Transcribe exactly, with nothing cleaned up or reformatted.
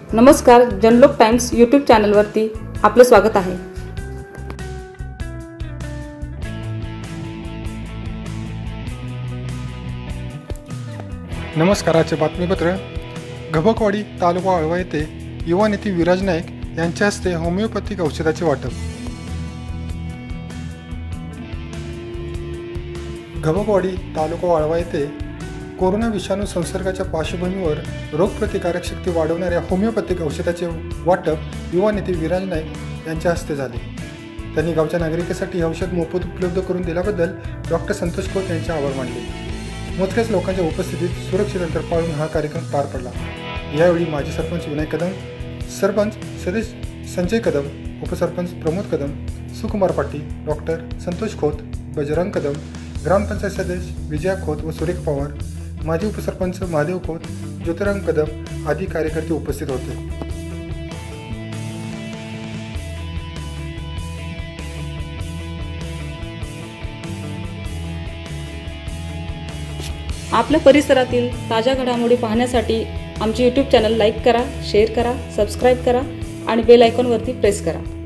नमस्कार, जनलोक times YouTube चॅनलवरती आपलं स्वागत आहे। नमस्काराचे बातमीपत्र। घबकवाडी तालुका वाळवा येथे युवा नेते विराज नाईक यांच्या हस्ते होमिओपॅथिक औषधाचे वाटप। घबकवाडी तालुका वाळवा येथे कोरोना विषाणू संसर्गाच्या पार्श्वभूमीवर रोगप्रतिकारक शक्ती वाढवणाऱ्या होमिओपॅथिक औषधाचे वाटप युवा नेते विराज नाईक यांच्या हस्ते झाले। त्यांनी गावच्या नागरिकांसाठी औषध मोफत उपलब्ध करून दिल्याबद्दल डॉक्टर संतोष खोत यांचे आभार मानले। मोजक्याच लोकांच्या उपस्थितीत सुरक्षित अंतर पाळून हा कार्यक्रम पार पडला। यावेळी माजी सरपंच विनय कदम, सरपंच सदस्य संजय कदम, उपसरपंच प्रमोद कदम, सुकुमार पाटील, डॉक्टर संतोष खोत, बजरंग कदम, ग्रामपंचायत सदस्य विजया खोत व सुरेख पवार, माजी उपसरपंच महादेव खोत, ज्योतिराम कदम आदी कार्यकर्ते उपस्थित होते। आपल्या परिसरातील ताज्या घडामोडी पाहण्यासाठी आमचे यूट्यूब चॅनल लाईक करा, शेअर करा, सबस्क्राईब करा आणि बेल आयकॉनवरती प्रेस करा।